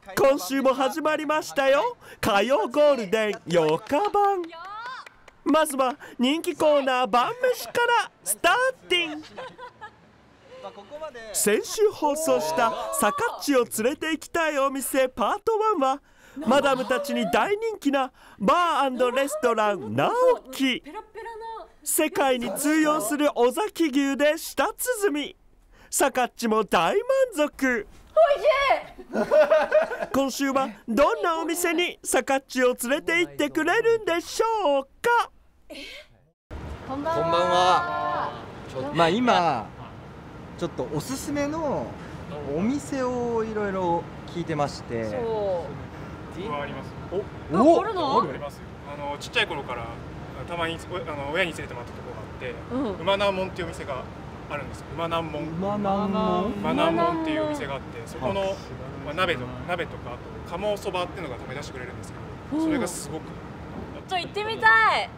今週も始まりましたよ、火曜ゴールデン8日版。まずは人気コーナー晩飯からスターティン。先週放送したさかっちを連れて行きたいお店パート1はマダムたちに大人気なバー&レストラン直樹。世界に通用する尾崎牛で舌鼓み、さかっちも大満足。今週はどんなお店にさかっちを連れて行ってくれるんでしょうか。 こんばんは。 まあ今ちょっとおすすめのお店をいろいろ聞いてまして。 あります。 お、 あるます。ちっちゃい頃からたまに親に連れてもらったところがあって、馬南門っていうお店があるんですよ。馬南門っていうお店があって、そこの鍋とかあと鴨そばっていうのが食べ出してくれるんですけど、それがすごく。 行ってみたい。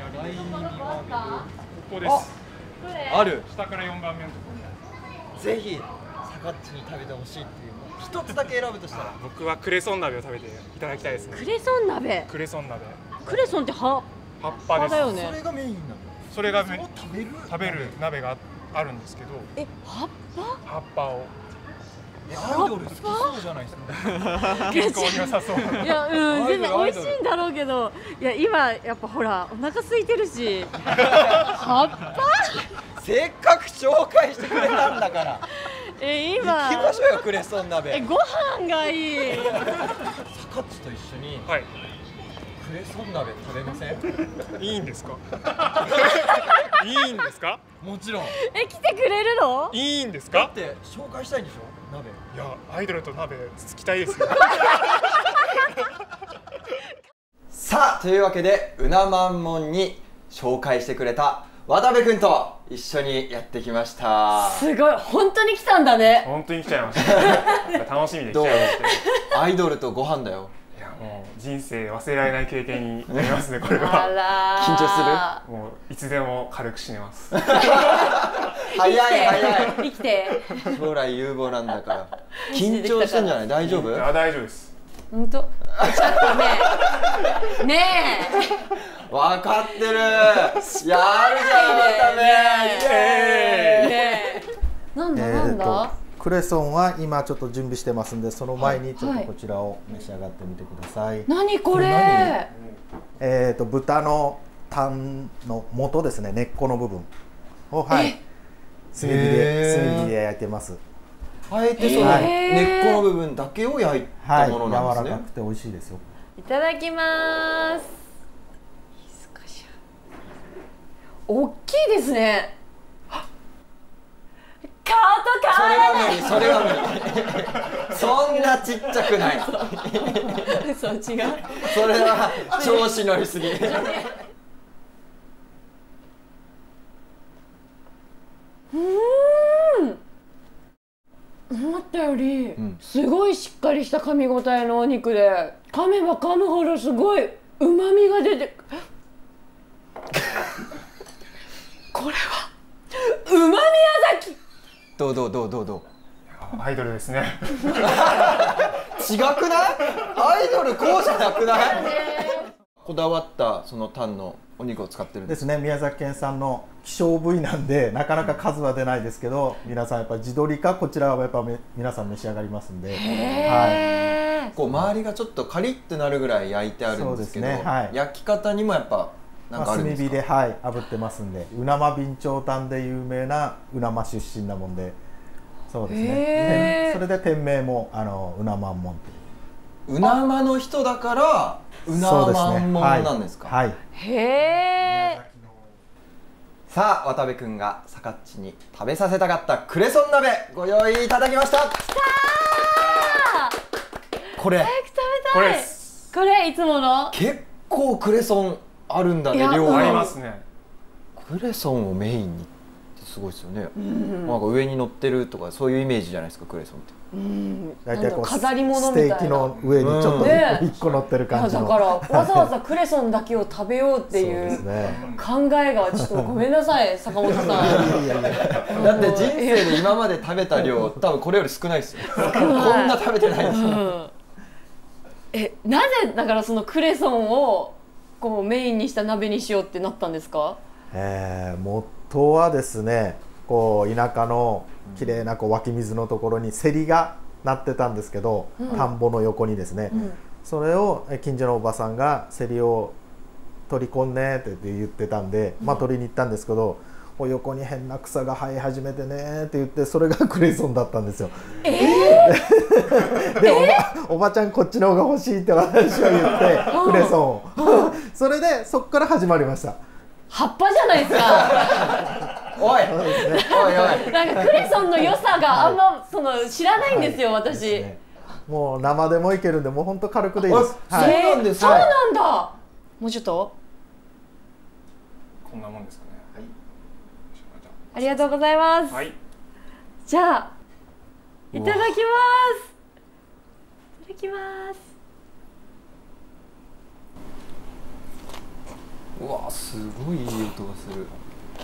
ここです。 ある。 下から4番目のところ。 ぜひさかっちに食べてほしいっていうの一つだけ選ぶとしたら、 僕はクレソン鍋を食べていただきたいですね。 クレソン鍋。 クレソン鍋。 クレソンって葉っぱだよね。 それがメインなの。 それが食べる鍋があるんですけど。 葉っぱを。 アイドル好きそうじゃないですか。 健康に良さそう。 いや、全然美味しいんだろうけど、いや今やっぱほらお腹空いてるし。葉っぱ？ せっかく紹介してくれたんだから。 今行きましょうよ、クレソン鍋。 ご飯がいい。 さかっちと一緒にクレソン鍋食べません？ いいんですか？いいんですか？ もちろん。 来てくれるの？ いいんですか？ だって紹介したいんでしょ、鍋。 いや、アイドルと鍋つきたいですよ。 さあ、というわけでうなまんもんに紹介してくれた渡部君と一緒にやってきました。 すごい、本当に来たんだね。 本当に来ちゃいました。楽しみで来ちゃいました。 アイドルとご飯だよ。 いや、もう人生忘れられない経験になりますね、これは。 緊張する？ もういつでも軽く死ねます。 早い。 生きて。 将来有望なんだから。緊張してんじゃない？大丈夫？ あ、大丈夫です。 本当。ちょっとねえ。 分かってる。やるじゃん、 またね。なんだ。 クレソンは今ちょっと準備してますんで、その前にちょっとこちらを召し上がってみてください。 何これ？ 豚のタンの元ですね、根っこの部分を炭火で焼いてます。 あえてその根っこの部分だけを焼いたものなんですね。 柔らかくて美味しいですよ。 いただきます。大きいですね。カート買わない。 それは無理。そんなちっちゃくない。 そう、違う。 それは調子乗りすぎ。 思ったよりすごいしっかりした噛み応えのお肉で、噛めば噛むほどすごい旨味が出て。これはうまみやざき。 どう？ アイドルですね。 違くない？アイドルこうじゃなくない？こだわったそのタンのお肉を使ってるんですね。宮崎県産の希少部位なんでなかなか数は出ないですけど、皆さんやっぱ地鶏かこちらはやっぱ皆さん召し上がりますんで、 こう周りがちょっとカリッとなるぐらい焼いてあるんですけど、焼き方にもやっぱなんかあるんですか？ 炭火で炙ってますんで、うなま備長炭で有名なうなま出身なもんで、そうですね。それで店名もうなまんもんっていう。 うなまの人だからうなまんもんなんですか？ へえ。 さあ、渡部君がさかっちに食べさせたかったクレソン鍋ご用意いただきました。これ。 早く食べたい。これいつもの。 結構クレソンあるんだね、量ありますね。 クレソンをメインにってすごいですよね。なんか上に乗ってるとかそういうイメージじゃないですか、クレソンって。 大体こう飾り物みたいな。 ステーキの上にちょっと一個乗ってる感じの。 だからわざわざクレソンだけを食べようっていう考えがちょっとごめんなさい、坂本さん。 だって人生で今まで食べた量多分これより少ないですよ。こんな食べてないですよ。 なぜだからそのクレソンをこうメインにした鍋にしようってなったんですか？ 元はですね、こう田舎の綺麗なこう湧き水のところにセリがなってたんですけど、田んぼの横にですね、それを近所のおばさんがセリを取り込んねって言ってたんで、取りに行ったんですけど、横に変な草が生え始めてねって言って、それがクレソンだったんですよ。でおばちゃんこっちの方が欲しいって私は言ってクレソンをそれでそこから始まりました。 葉っぱじゃないですか。 おいそうですね。 おいおい、 なんかクレソンの良さがあんまその知らないんですよ、私。 ですね。もう生でもいけるんで、もう本当軽くでいいです。 そうなんですそうね。 なんだ。もうちょっと。 こんなもんですかね。 ありがとうございます。 はい。 じゃあいただきます。いただきます。 うわ、すごいいい音がする。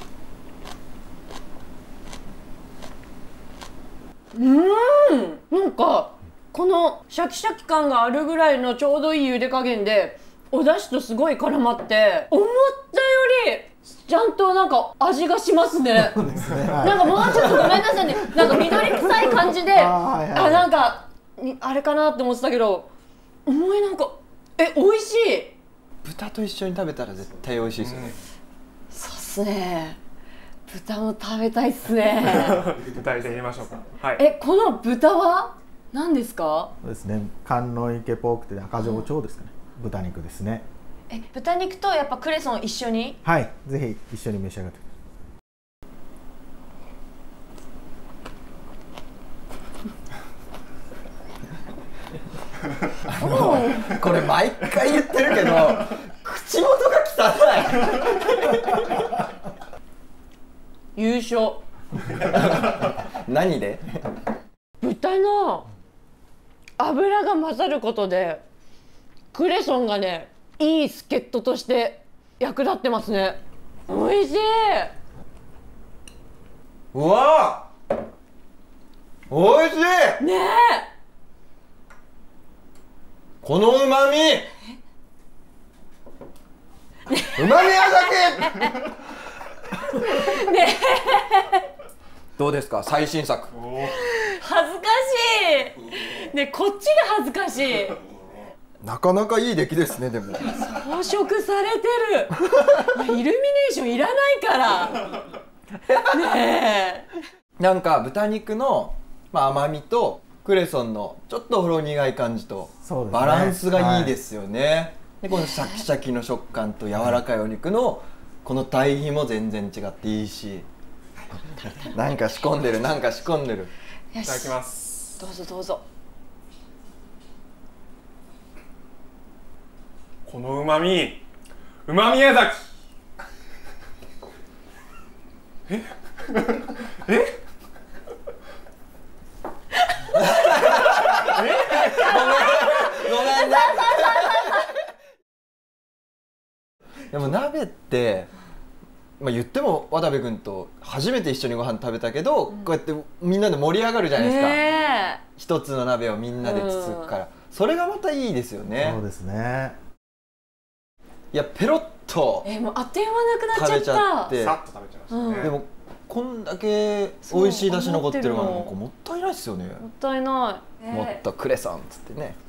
なんかこのシャキシャキ感があるぐらいのちょうどいい茹で加減で、お出汁とすごい絡まって、思ったよりちゃんとなんか味がしますね。なんかもうちょっとごめんなさいね、なんか緑臭い感じで、なんかあれかなって思ってたけど、なんか美味しい。 豚と一緒に食べたら絶対美味しいですよね。 そうっすね。豚も食べたいっすね。 豚入れましょうか。はい。 この豚は何ですか？ そうですね。観音池ポークって赤城町ですかね。豚肉ですね。 豚肉とやっぱクレソン一緒に？ はい、ぜひ一緒に召し上がってこれ毎回言ってるけど口元が汚い。 優勝。 何で？ 豚の脂が混ざることでクレソンがね、いい助っ人として役立ってますね。美味しい。 うわー、美味しいねこのうまみ、うまみやだけねどうですか、最新作。 恥ずかしいね、こっちが恥ずかしい。 なかなかいい出来ですね。でも装飾されてる。イルミネーションいらないからねえ。 なんか豚肉の、甘みとクレソンのちょっとほろ苦い感じとバランスがいいですよね。でこのシャキシャキの食感と柔らかいお肉のこの対比も全然違っていいし、なんか仕込んでる、なんか仕込んでる。 いただきます。 どうぞどうぞ。 このうまみ宮崎。 ごめんね。でも鍋って、言っても渡部君と初めて一緒にご飯食べたけど、こうやってみんなで盛り上がるじゃないですか。一つの鍋をみんなでつつくから、それがまたいいですよね。 そうですね。 いや、ペロッともうあっという間なくなっちゃった。 食べちゃって、 さっと食べちゃいましたね。 でもこんだけ美味しい出汁残ってるから、なんかもったいないですよね。 もったいない。 もっとクレソンっつってね。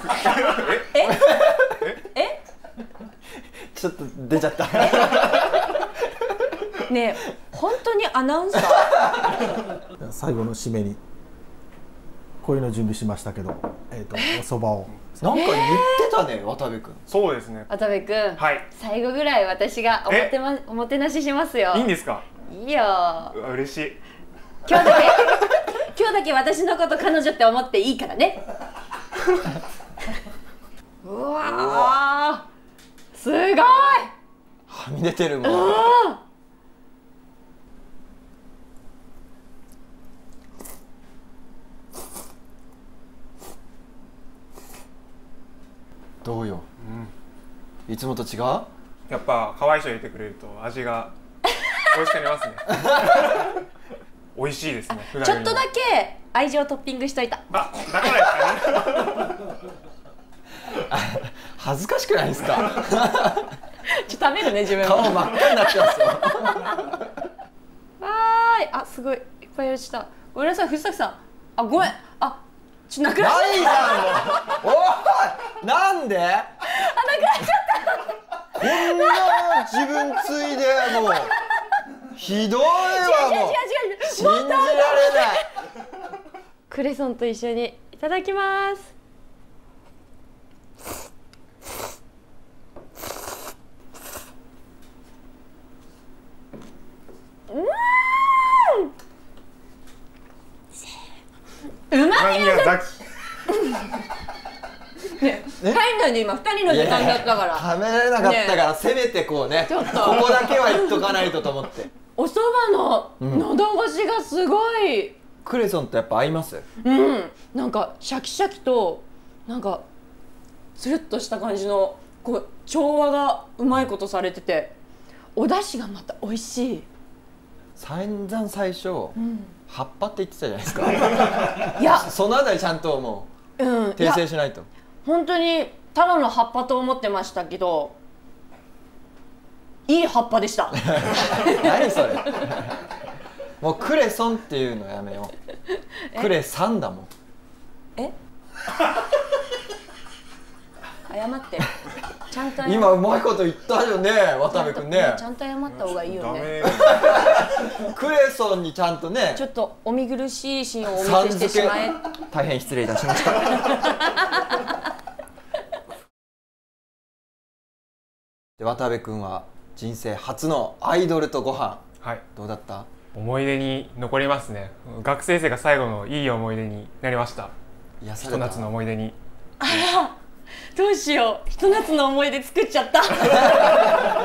ちょっと出ちゃった。 ねえ、本当にアナウンサー。 最後の締めにこういうの準備しましたけど、お蕎麦を。 なんか言ってたね、渡部君。 そうですね。 渡部君、 はい。 最後ぐらい私がおもてなししますよ。 いいんですか？ いいよ。 嬉しい。 今日だけ私のこと彼女って思っていいからね。うわー、すごい。 はみ出てるもん。どうよ、いつもと違う？ やっぱ可愛い人入れてくれると味が美味しくなりますね。美味しいですね。 ちょっとだけ愛情トッピングしといた。 だからですかね。 恥ずかしくないですか？ ちょっと食べるね自分。 顔真っ赤になってますよ。 わーい、あ、すごいいっぱい落ちた。ごめんなさい、藤崎さん。あ、ごめん。あ、ちょっとなくなっちゃないじゃんもう。おい、なんで？ あ、なくなっちゃった。 こんな自分ついでもうひどいわもう。信じられない。 クレソンと一緒にいただきます。うまいよ。ね、入んないで今2人の時間だったから。 食べれなかったから、せめてこうね、ここだけは言っとかないとと思って。 お蕎麦の喉越しがすごい。 クレソンとやっぱ合います？ うん、なんかシャキシャキとなんかつるっとした感じのこう調和がうまいことされてて、お出汁がまた美味しい。 散々最初、葉っぱって言ってたじゃないですか。 いや、 そのあたりちゃんともう訂正しないと。 本当にただの葉っぱと思ってましたけど、いい葉っぱでした。 何それ。もうクレソンっていうのやめよう。クレサンだもん。 え？謝って。ちゃんと今うまいこと言ったよね、渡部君ね。 ちゃんと謝った方がいいよね。 クレソンにちゃんとね。 ちょっとお見苦しいシーンをお見せしてしまえ。 大変失礼いたしました。で、渡部君は人生初のアイドルとご飯、 はい、 どうだった？ 思い出に残りますね。学生生が最後のいい思い出になりました。ひと夏の思い出に。 あら、どうしよう、ひと夏の思い出作っちゃった。